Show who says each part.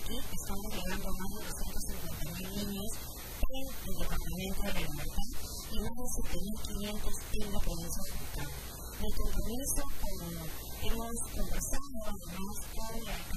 Speaker 1: aquí estamos llegando a más de 250.000 niños en el departamento de La Libertad y más de 7.500 en la provincia de Jucán. El compromiso, como hemos conversado además con la